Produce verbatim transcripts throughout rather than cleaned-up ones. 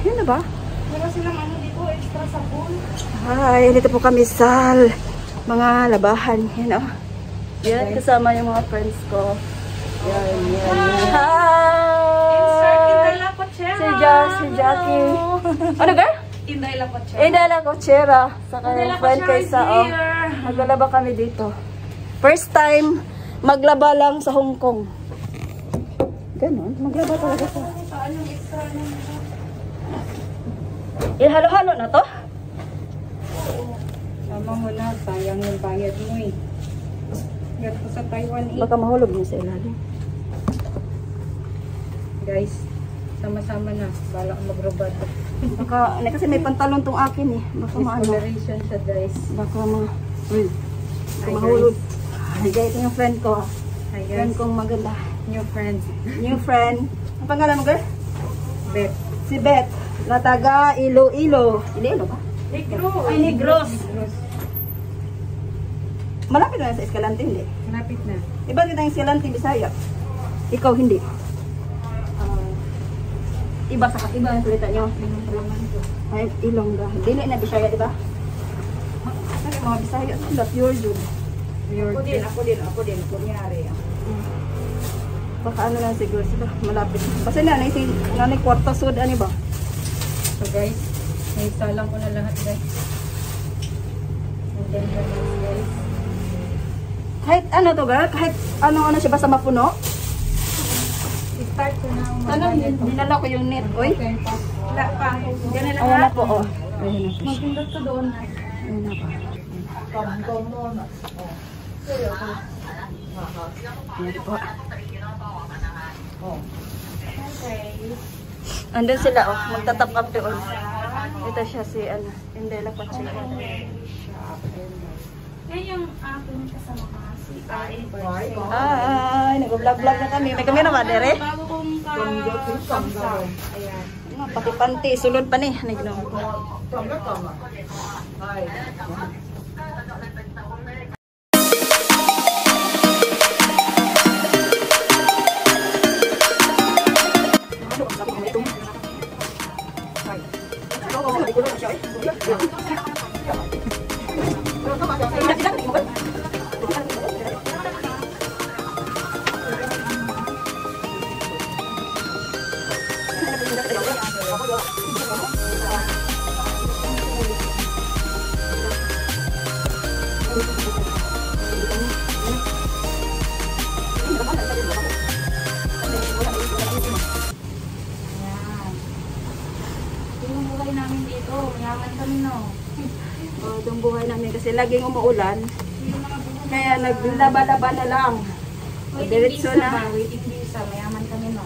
Yun na ba? Meron silang ano dito, extra sabon. Hi, dito po kami sa mga labahan. Yan o. Yan, kasama yung mga friends ko. Yan, yan. Hi! Insert Inday La Cochera. Si Ja, si Jackie. Ano girl? Inday La Cochera. Inday La Cochera. Sa Inday kanyang La friend Cochera kaysa. is Oh. here. Maglaba kami dito. First time, maglaba lang sa Hong Kong. Ganon, maglaba talaga sa... Saan yung extra nung... Ihalo-halo na to? Sama mo na, sayang yung bayad mo eh. Gato sa Taiwan eh. Baka mahulog niya sa ilalim. Guys, sama-sama na. Balak mag-robot. Baka, ano, kasi may pantalon tong akin eh. Baka maano. Discoloration siya guys. Baka ma... Uy, baka Hi, mahulog. Hi guys, ito yung friend ko. Hi Friend guys, kong maganda. new friends. New friend. Ang pangalan mo girl? Beth. Si Beth. Na taga Iloilo. Iloilo ba? Negro. Ay, Negros. Negros. Malapit na sa Escalante, hindi? Malapit na. Iba kita yung Escalante, Bisaya. Ikaw, hindi. Uh, Iba sa iba ang salita nyo. Ay, Ilongga. Dili na Bisaya, di ba? Ay, mga Bisaya, sila pure yun. Ako din, ako din, ako din. Kunyari. Baka ano lang siguro sila, malapit. Kasi nanay, si nanay kwarta sud, ano ba? So guys, naisalang ko na lahat guys. And then guys. Kahit ano to girl, kahit ano-ano siya basta mapuno. I-start ko na ang Ano, dinala ko yung net, oy. Okay. Wala pa. Yan na lang. Ayan na po, oh. Ayan na po. Magpindot ka doon. Ayan na po. Ayan po. Okay. Andun sila, oh. Magta-top up doon. Ito siya si, ano, Inday La Cochera. Yan yung aking kasama ka. Si Ay. Ay, nag-vlog-vlog na kami. May kamera ba, dere? Bago kong ka... Ayan. Ano, pati panty, sulod pa ni. Ano yung ginawa ko? Yung buhay namin dito, mayaman kami no. Oh, itong buhay namin kasi laging umuulan. Kaya naglaba-laba na lang. Waiting Diretso visa na. ba? Waiting visa, mayaman kami no.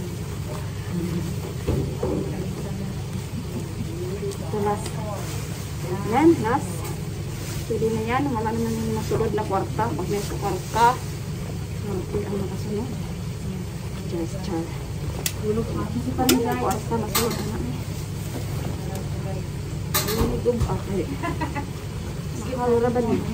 Ito, last. Yan, last. Pwede na yan. Wala naman yung masulod na kwarta. Pag may kwarta. Okay, ang makasunod. Just char. Tulog ka. Kasi pa Ano yung kwarta masulod na namin? Lumigog. Okay. Makalura ba niya?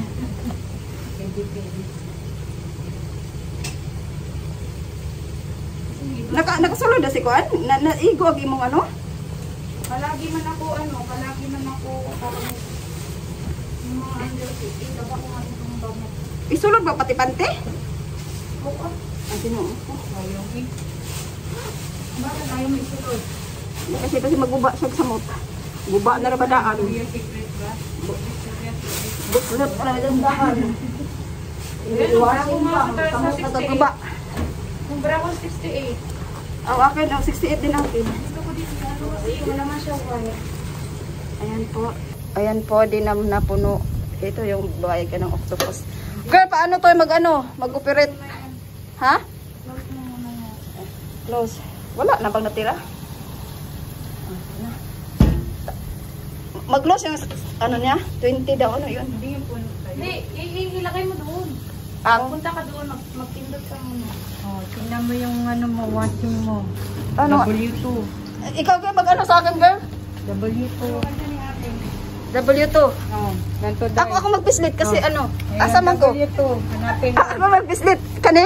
Naka, nakasulod na si Kuan? Na, naigo agi mong ano? Palagi man ako ano, palagi man ako parang yung mga under fifteen, dapat ko nga itong gamot. Isulod ba pati pante? Oo. Ay, sino? Ayaw eh. Bakit ayaw mo isulod? Kasi kasi maguba siya sa mota. Guba na rin ba daan? Yung secret ba? Buklat na rin daan. Iwasin pa. Kamot na ito guba. Yung bra ko sixty-eight. Ang akin, ang sixty-eight din akin. Gusto ko din ano kasi wala man siya wire. Ayan po. Ayan po, din na napuno. Ito yung bayag ka ng octopus. Girl, paano to mag-ano? Mag-operate? Ha? Close mo muna yan. Close. Wala na bang natira? Mag-close yung ano niya? twenty daw. Ano yun? Hindi yung puno tayo. Hindi, ilagay mo doon. Ang? Punta ka doon, mag magpindot ka muna. Oh, tingnan mo yung ano mo, watching mo. Ano? W two. Ikaw kayo mag-ano sa akin, girl? W two. W two. Oh, ganito daw. Ako ako mag-pislit kasi Oh. ano? Ayan, Asa man ko? W two. Hanapin mo. Ako mag-pislit. Kani?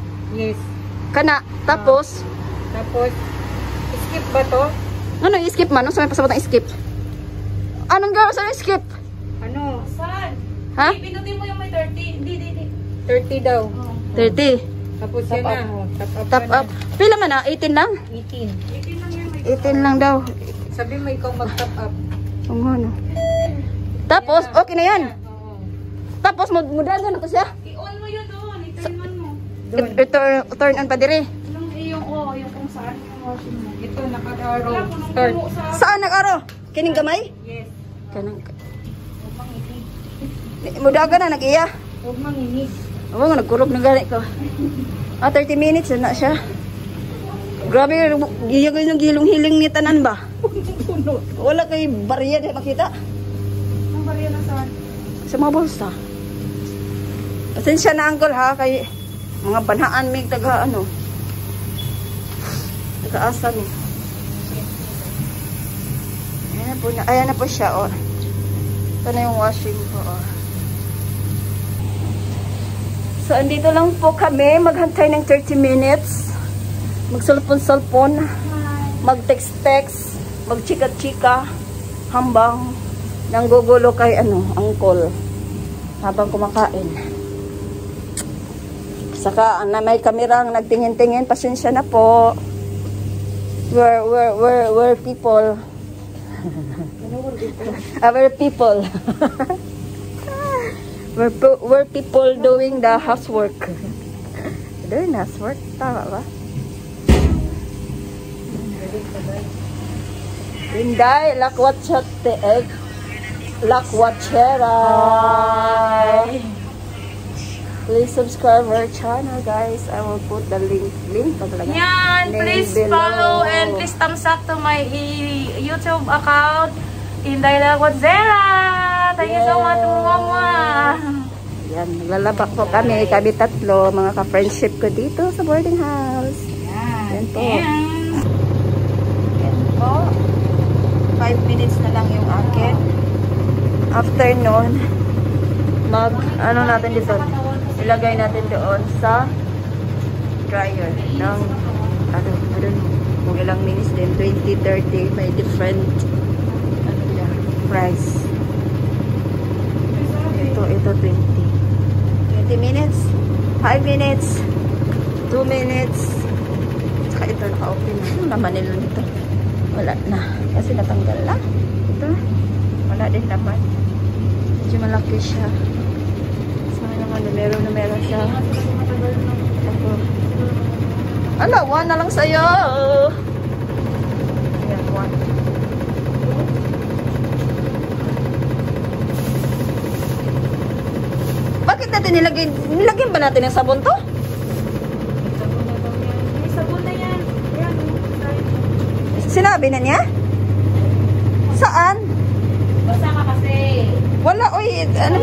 Yes. Kana. Tapos? Tapos, skip ba to? Ano, i-skip man. Ano sa may pasabot ng skip? Anong gawin sa skip? Ano? Saan? Ha? Pinutin mo yung may thirty. Hindi, hindi, hindi. thirty daw. Oh. thirty. Tapos yan na. Oh, top up. Top up. Pila man na? eighteen lang? eighteen. eighteen lang yan. May eighteen lang daw. Sabi mo ikaw mag-top up. Oo nga, no. Tapos, okay na yan. Oo. Tapos, mudagan na to siya. I-on mo yun doon. I-turn on mo. Doon. Ito, turn on pa dire. Yung, yung, oh, yung kung saan yung washing mo. Ito, naka-arrow. Wala ko nung Start. kumuha sa... Saan nag-aro? Kining gamay? Yes. Kanang... Huwag manginig. Mudagan na, nag-iya. Huwag manginig. Oo nga, nagkurog na gani ko. Ah, thirty minutes na siya. Grabe, giyagay ng gilong-hiling ni tanan ba? Wala kay barya di makita. Ang bariya na saan? Sa mga bolsa. Pasensya na uncle ha, kay mga banhaan may taga ano. Taga-asa ni. Ayan na po, na, ayan na po siya oh. Ito na yung washing po oh. So, andito lang po kami, maghantay ng thirty minutes. Magsulpon-sulpon, mag-text-text, mag-chika-chika, hambang nanggugulo kay ano, angkol habang kumakain. Saka, na may kamerang nagtingin-tingin, pasensya na po. We're, we're, we're, we're people. Our people. We're, we're people doing the housework. Doing housework, tama ba? Inday, lakwatchat te egg. Lakwatchera. Please subscribe our channel, guys. I will put the link. Link pa talaga. Yan, Link please below. follow and please thumbs up to my YouTube account, Inday Lakwatchera. Thank you so much, Mama. Yan, naglalabak po kami. Kami tatlo, mga ka-friendship ko dito sa boarding house. Yan po. Yan po. Five minutes na lang yung akin. After nun, mag, ano natin dito, ilagay natin doon sa dryer ng, ano, I don't know, kung ilang minutes din, twenty, thirty, may different, ano niya, price. Ito, ito, twenty. twenty minutes, five minutes, two minutes, saka ito, naka-open na. Ano naman nila nito? Wala na. Kasi natanggal na. Ito, wala din naman. Medyo malaki siya. Sana naman, numero-numero siya. Ako. Ala, one na lang sa'yo. Ayan, one. Bakit natin nilagay, nilagyan ba natin ng sabon to? May sabon na yan. Yan. Sinabi na niya? Saan? Basta ka kasi. Wala, oy, ano?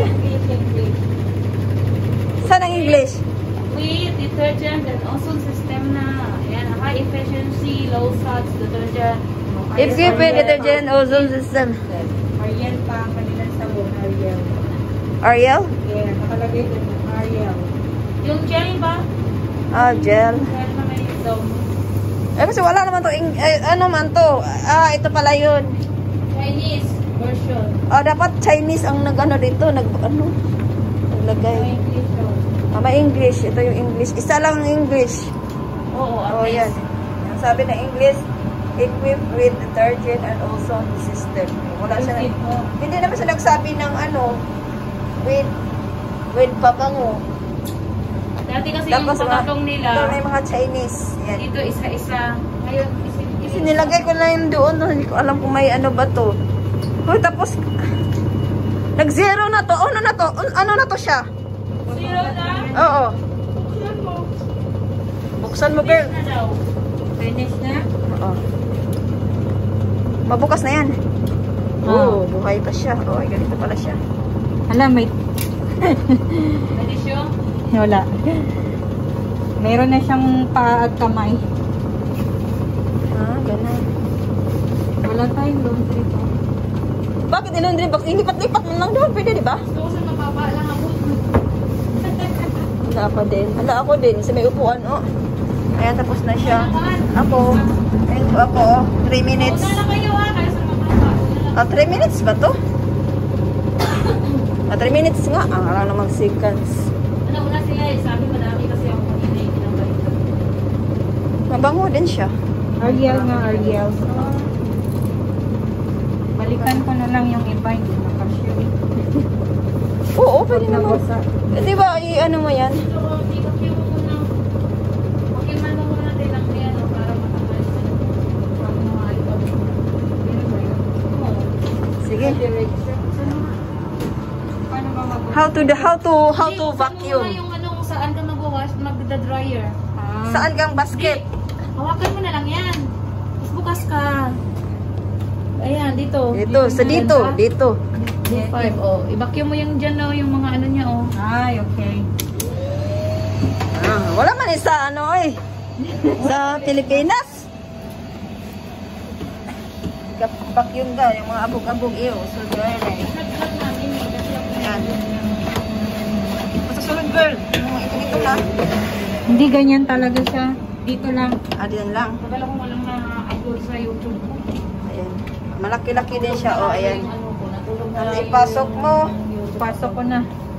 Saan ang English? With detergent and ozone system na. Yan, high efficiency, low salts detergent. Equip with detergent ozone system. Ariel pa ang kanilang sabon. Ariel. Ariel? Yeah, nakalagay din yung Ariel. Yung gel ba? Ah, gel. Gel na may zone. Eh, kasi wala naman to. Eh, ano man to? Ah, ito pala yun. Chinese version. Ah, dapat Chinese ang nag-ano dito. Nag, ano? Naglagay. English yun. Ah, may English. Ito yung English. Isa lang ang English. Oo, at Oh, yan. least. Ang sabi na English, equipped with detergent and ozone system. Wala siya. Tip mo. Hindi naman siya nagsabi ng ano, with, with pabango. Dati kasi Tapos yung patatong nila, ito may mga Chinese. Yan. dito isa-isa. Ngayon, Kasi nilagay ko na yun doon. Hindi ko alam kung may ano ba to. Uy, tapos, nag-zero na to. Ano na to? Ano na to siya? zero na? Oo. Buksan mo. Buksan mo, girl. Na daw. Finish na? Oo. Mabukas na yan. Oo, buhay pa siya. Oo, ay, ganito pala siya. Alam, may... Pwede siya? Wala. Meron na siyang paa at kamay. Ah, ganun. Wala tayong laundry po. Bakit in-laundry box? Ilipat-lipat mo lang doon. Pwede, di ba? Gusto ko sa mababa lang ako. Wala ako din. Wala ako din. Kasi may upuan, oh. Ayan, tapos na siya. Ako. Ayun po ako. three minutes. Una na kayo ha, kasi Ah, three minutes ba to? Ah, three minutes nga. Ah, alam na mag-seconds. Ano una sila eh, sabi madami kasi ako kanina yung pinabalikan. Mabango din siya. Ariel nga, Ariel. Balikan ko na lang yung iba, hindi nakasya. Oo, pwede naman. Nabasa. Eh, di ba, i-ano mo yan? So, i-copy mo muna. Okay man mo muna din ang yan o para matakas. Para mga alipag. Pero ba yun? Oo. Sige. Paano ba mag- How to, the, how to, how to Hindi, vacuum? saan mo muna yung ano, kung saan ka mag-wash, mag-dryer. Ah. Saan kang basket? Hawakan mo na lang yan. Tapos bukas ka. Ayan, dito. Dito, sa dito, dito. D five, oh. I-vacuum mo yung dyan, oh, yung mga ano niya, oh. Ay, okay. Ah, wala man isa, ano eh. Sa Pilipinas. Vacuum ka, yung mga abog-abog iyo. So, dry na eh. Nag-vlog namin, eh. Kasi ako Yan. Masusunod girl. Yung ito dito lang. Hindi ganyan talaga siya. Dito lang. Ah, diyan lang. Tagal ako walang na-upload sa YouTube ko. Ayan. Malaki-laki din siya. O, ayan. Yung ano ko, natulog na Ano, yung- ipasok mo. yung- Pasok ko na.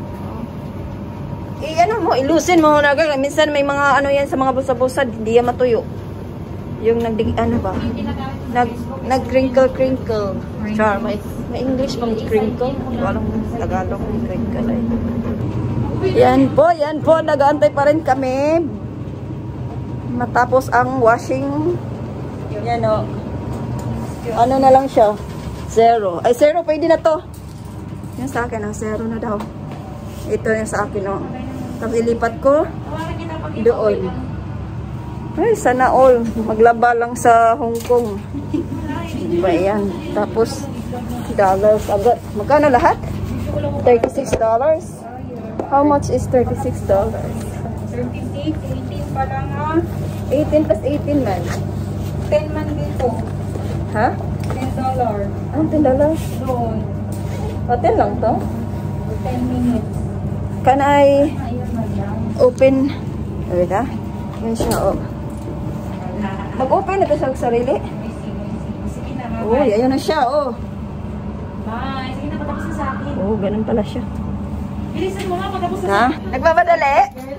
Eh, ano mo, ilusin mo na girl. Minsan may mga ano yan sa mga bulsa-bulsa, hindi yan matuyo. Yung nagdig, ano ba? Yung ginagamit ko sa Nag, Facebook. nag-crinkle-crinkle. Char, may, may English pang crinkle. Walang Tagalog ng crinkle ay. Yan po, yan po. Nag-aantay pa rin kami. Matapos ang washing. Yan o. Ano na lang siya? Zero. Ay, zero. Pwede na to. Yan sa akin. Ah, zero na daw. Ito yung sa akin o. Tapos ilipat ko Tawagan kita pag ikaw doon. lang. Ay, sana all. Maglaba lang sa Hong Kong. Diba yan? Tapos, dollars agad. Magkano lahat? thirty-six dollars. How much is thirty-six dollars? thirty-six, eighteen pa lang ha. eighteen plus eighteen man. ten man dito. Ha? ten dollars. Ah, ten dollars? Doon. O, ten lang to? ten minutes. Can I Ayun na lang. open? Wait ah. Yan siya, oh. Mag-open na ito sa sarili. Sige na, Oh, ayun na siya, oh. bye. Sige na, patapos na sa akin. Oh, ganun pala siya. Bilisan mo nga, patapos na sa Ha? akin. Nagmamadali?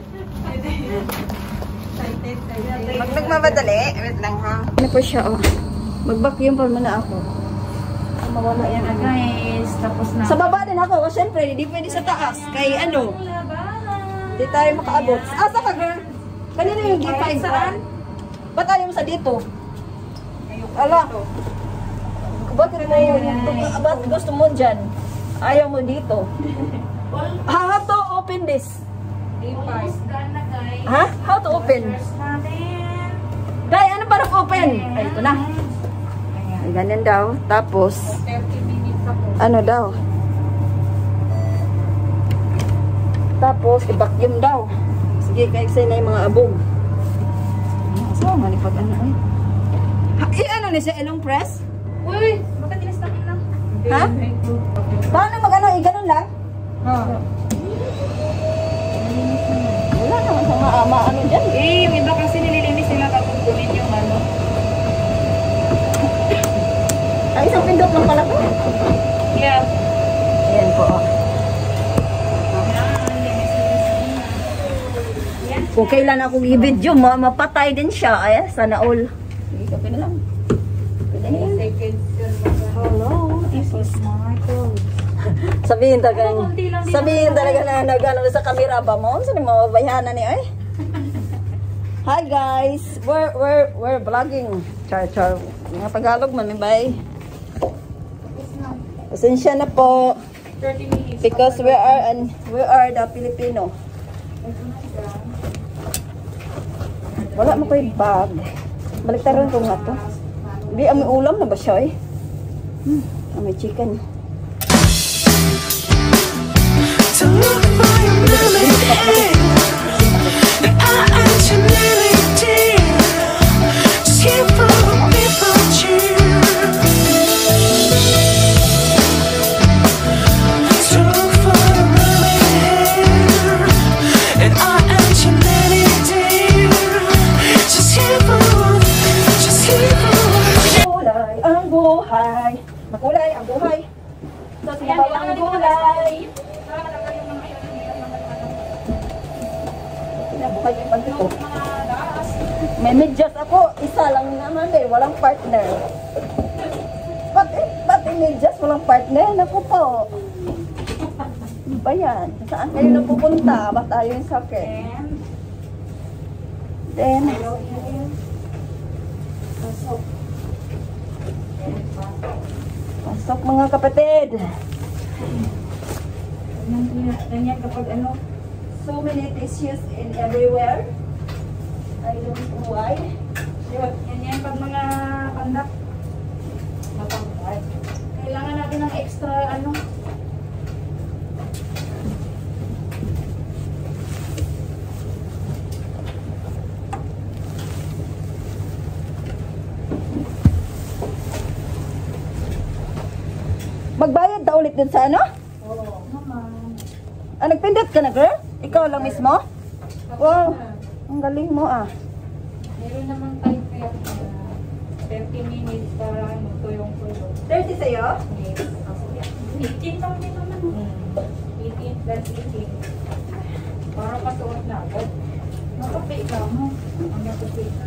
Excited, excited. Pag nagmamadali, wait lang ha. Ano pa siya, oh. Mag-vacuum pa muna ako. Mawala yan, Ayan na guys, tapos na. Sa baba din ako, kasi syempre, hindi pwede sa taas. Kay ano, hindi tayo makaabot. Asa ka, girl? Kanina yung G five. Saan? Ba't ayaw mo sa dito? Ala. Ba't mo, ba't gusto mo dyan? Ayaw mo dito. How to open this? Almost done na guys. Ha? How to open? First natin. Day, ano para open? Ay, ito na. Ay, ganyan daw. Tapos, thirty minutes ako. ano daw? Tapos, i-vacuum daw. Sige, kaiksi na yung mga abog. So, manipag ano ay. Ha, eh, ano ni siya? Elong press? Uy, bakit tinistak na? Ha? Paano mag-ano? Eh, ganun lang? Oh. Wala naman sa mga ama, ano dyan. Eh, yung iba kasi nililinis nila kapag kunin yung ano. Ay, isang pindot lang pala to. Yeah. Ayan po. Oh. Kung kailan akong i-video, ma mapatay din siya. Ay, sana all. Sige, okay na lang. Pwede na yan. Seconds. Hello, this is Michael. Sabihin talaga, sabihin talaga na nag-ano sa camera ba mo? Saan yung mababayhanan ni ay? Hi guys, we're we're we're vlogging. Char char. Mga Tagalog man may bay. Pasensya na po thirty minutes. because we are and we are the Filipino. Wala mo ko'y bag. Baliktaran ko nga to. Hindi, amoy ulam na ba siya eh? Hmm, amoy chicken. To look for your memory, and I actually did. Just here for me, for you. To look for your memory, and I actually did. Just here for, just here for. Kulay ang buhay, Makulay, ang buhay. So, Ayan, sinabaw ang ayan, gulay. Tama lang kayo mga ayun, hindi lang naman ano. Sinabuhay yung pagkito. Yung mga daas. May medyas ako, isa lang naman eh, walang partner. Ba't eh, ba't eh medyas, walang partner? Naku po. Ano ba yan? Saan kayo napupunta? Ba't tayo yung sakit? Then, pasok. Pasok mga kapatid. Ganyan, ganyan kapag ano. So many tissues in everywhere. I don't know why. Ganyan pag mga pandak. Matangkay. Kailangan natin ng extra ano. Magbayad na ulit din sa ano? Oo. Naman. Ah, nagpindot ka na, girl? Ikaw lang mismo? Wow, ang galing mo ah. Meron naman tayo kaya uh, thirty minutes para ano to yung tulo. thirty sa'yo? Yes. eighteen lang din naman. eighteen plus eighteen. Para kasuot na ako. Nakapi ka mo. Ang nakapi na.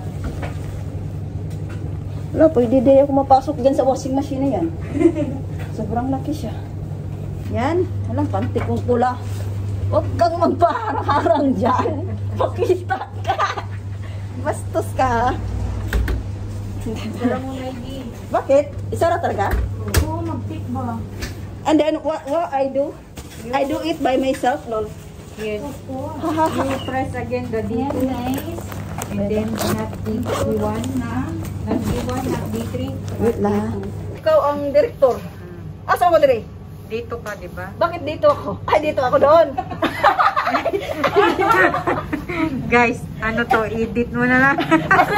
Wala, pwede din ako mapasok dyan sa washing machine na yan. Sobrang laki siya. Yan, walang panty kong pula. Huwag kang magpaharang-harang dyan. Pakita ka. Bastos ka. Wala mo na hindi. Bakit? Isara talaga? Oo, mag-pick ba? And then, what, what I do? I do it by myself, lol. Yes. Oo. You press again the D Yan, two. nice. And then, not D one na. Not D one, not D three. Wait lang. Ikaw ang direktor. Asa mo dire? Dito ka, di ba? Bakit dito ako? Ay, dito ako doon. Guys, ano to? Edit mo na lang.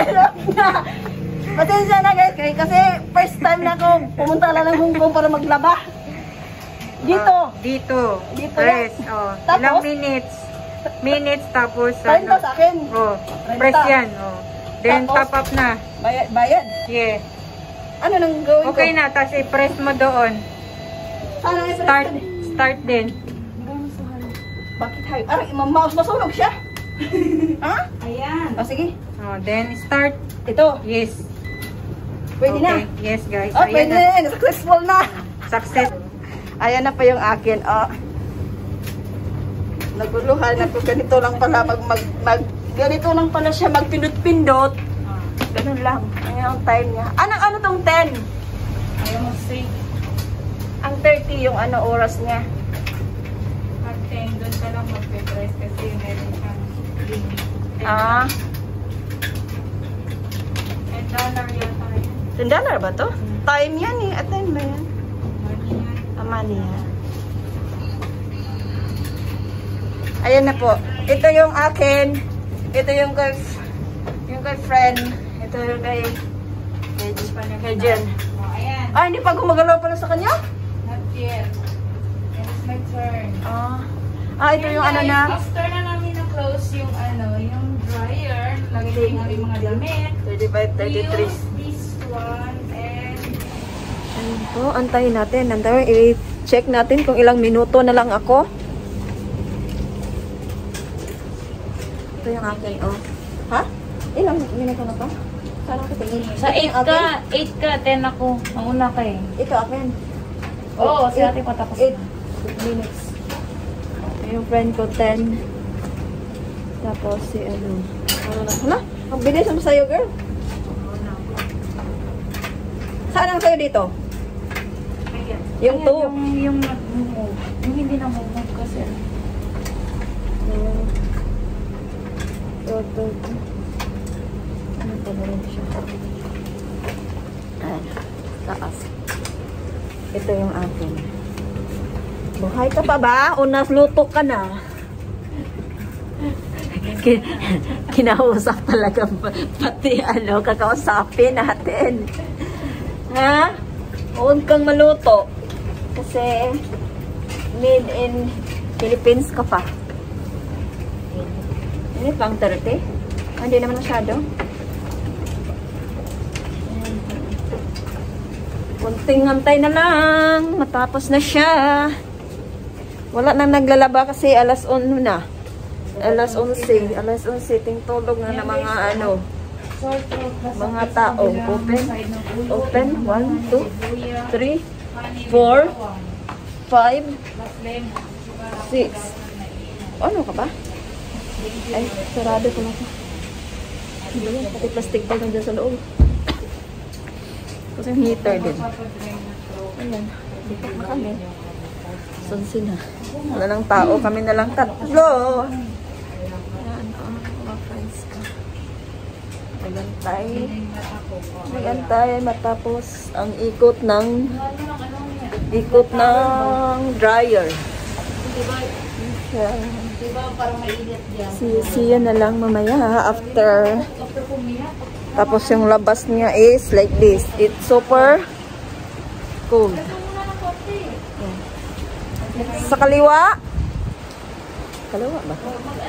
Pasensya na guys, kay- kasi first time na ako pumunta lang ng Hong Kong para maglaba. Dito. Ah, dito. Dito Press. yan. Oh. Tapos? Ilang minutes? Minutes, tapos trenta sa akin. Oh. trenta. Press yan. Oh. Then, Tapos? top up na. Bayad, bayad. Yeah. Ano nang gawin ko? Okay na, tapos i-press mo doon. Sana i-press Start. ko din. Start din. Bakit hayo? Aray, ma- masunog siya. Ha? Ayan. O sige, Oh, then, start. ito. Yes. Pwede Okay. na. Yes, guys. Oh, Ayan pwede na. na. Successful na. Success. Ayan na pa yung akin. Oh. Naguluhan ako. Ganito lang pala. Mag, mag, mag, ganito lang pala siya. Magpindot-pindot. Ganun lang. Ayan ang time niya. Anong ano tong ten? Ayaw mo say. Ang thirty yung ano oras niya. Pag ten, doon ka lang magpe-press kasi meron kang limit. Ah, ten dollar yata yun. ten dollar ba to? Time yan eh. At time ba yan? Money yan. Tama niya. Ayan na po. Ito yung akin. Ito yung kay, yung kay friend. Ito yung kay, kay, kay Jen. Oh, ayan. Ah, hindi pa gumagalaw pala sa kanya? Not yet. And it's my turn. Ah, ah ito yung ano na. After na namin na-close yung ano, yung dryer, lagay ko yung ating mga damit. thirty-five, We thirty-three. use this one and Ayun po, antayin natin. Antayin, i-check natin kung ilang minuto na lang ako. Ito yung akin, oh. Ha? Ilang minuto na pa? Saan ako tingin? sa Ito eight yung akin? ka, eight ka, ten ako. Ang una ka eh. Ito akin. Oo, si eight- ate patapos eight na. minutes. Yung friend ko, ten. Tapos si ano. Ano na? Hala? Ang bilis mo sa'yo, girl. Saan ang sa'yo dito? Ayan. Yung Ayan, two. Yung, yung nag-move. Yung hindi na move kasi. Hmm. Ito, ito, ito. Ano pa na rin siya? Ayan. Taas. Ito yung akin. Buhay ka pa ba? O nasluto ka na? Kin- Kinausap talaga pati ano, kakausapin natin. Ha? Huwag kang maluto. Kasi made in Philippines ka pa. Ini pang thirty? Ah, hindi naman masyado. Kunting antay na lang. Matapos na siya. Wala nang naglalaba kasi alas on na. Alas onse. Alas onse. Tingtulog na ng mga ano. Mga tao. Open. Open. One, two, three, four, five, six. Ano ka ba? Ay, sarado ko na ito. Pati plastic bag nandiyan sa loob. Kasi heater din. Ayan. Dito na kami. Sunsin na. Wala ng tao. Kami na lang tatlo. Ayan. Oh, mga friends ko. Nagantay. Nagantay matapos ang ikot ng ikot ng dryer. Ayan. Diba parang mainit dyan? See, see you na lang mamaya after. Tapos yung labas niya is like this. It's super cool. Yan. Sa kaliwa. Kaliwa ba?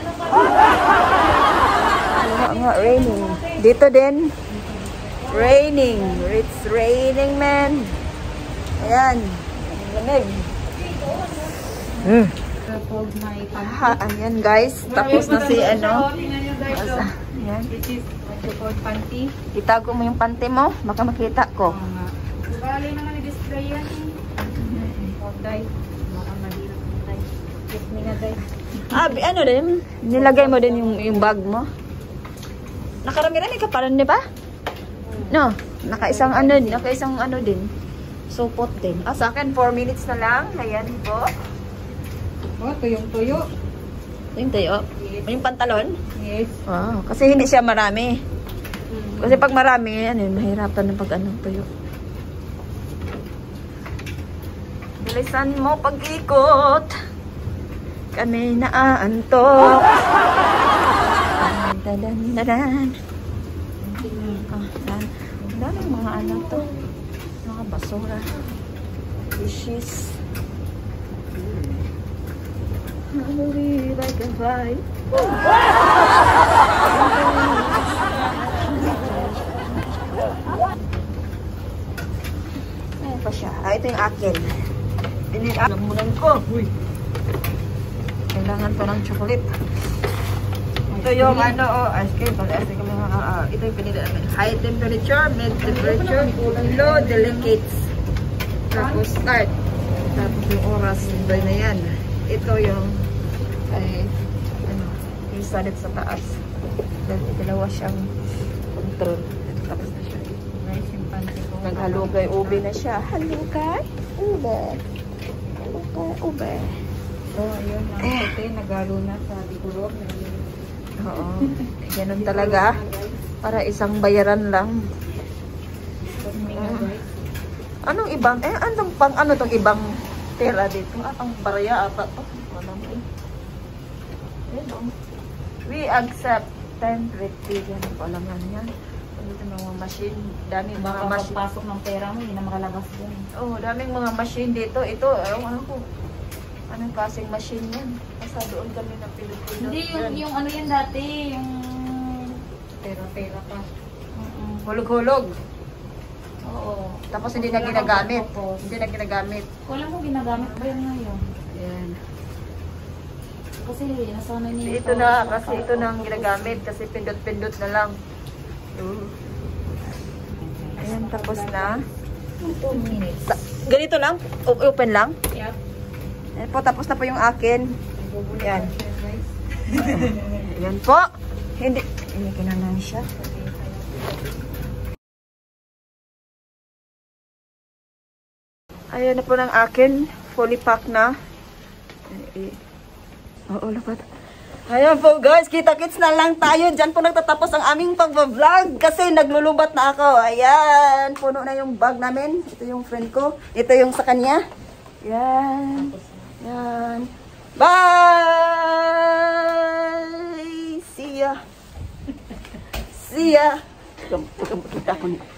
Kaliwa nga, raining. Dito din. Raining. It's raining, man. Ayan. Lamig. Hmm. Ha, ayan guys, tapos na si ano. Ayan. Itago mo yung panty mo, baka makita ko. Bali naman i-display yan. Day. Baka mahirap ng day. Kiss me na day. Ah, ano din? Nilagay mo din yung, yung bag mo? Nakarami-rami ka pa rin, di ba? No, naka-isang ano, naka-isang ano din. Supot din. Ah, sa akin, four minutes na lang. Ayan po. Oh, tuyong-tuyo. Yung tayo. Yung pantalon? Yes. Wow, kasi hindi siya marami. Kasi pag marami, ano, mahirapan ng pag anong tuyo. Bilisan mo pag-ikot. Kami naaantok. Dadan, dadan. Ah, yan. Ang daming mga ano to. Mga basura. Fishes. I believe I can fly. Ayan pa siya. Ah, ito yung akin. Dininamunan ko. Kailangan ko ng chocolate. Ito yung ano, oh, ice cream. Ice cream mga, uh, ito yung pinili namin. High temperature, mid temperature, low delicates. Tapos start. Tapos yung oras, ito na yan. Ito yung ay, ano, yung salit sa taas. Dalawa siyang control. Tapos na siya. Naghalugay ube na siya. Halugay ube. Halugay ube. So, ayun, ang puti, nagalo na sa digulog. Oo. Ganun talaga. Para isang bayaran lang. Anong ibang, eh, anong pang, ano tong ibang pera dito? Ah, pang barya ata to. Walang eh. We accept ten fifty. Yan ang palaman yan. Ito mga machine. Daming mga Baka machine. pagpasok ng pera mo, hindi na makalabas yan. Oh, daming mga machine dito. Ito, ano, ano ko. Anong klaseng machine yan? Basta doon kami na Pilipino. Hindi, yung, yung ano yan dati, yung... Pera-pera pa. Mm-mm. Hulog-hulog. Oo. Tapos hindi na ginagamit. Hindi na ginagamit. Wala mo ginagamit ba yan ngayon? Yan. Kasi nasanay niya Ito na, kasi ito na ang ginagamit. Kasi pindot-pindot na lang. Uh. Ayan, tapos na. two minutes. Sa- ganito lang? O- open lang? Yep. Ayan po, tapos na po yung akin. Yan. Ayan po. Hindi. Hindi kinanan siya. Ayan na po ng akin. Fully packed na. Oo, lapat. Ayan po guys, kita-kits na lang tayo. Diyan po nagtatapos ang aming pag-vlog kasi naglulubat na ako. Ayan, puno na yung bag namin. Ito yung friend ko. Ito yung sa kanya. Ayan. Ayan. Bye! See ya. See ya. Kita ko niya.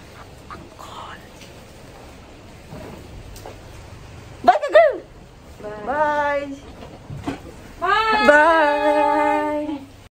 Bye, girl! Bye! Bye! Bye!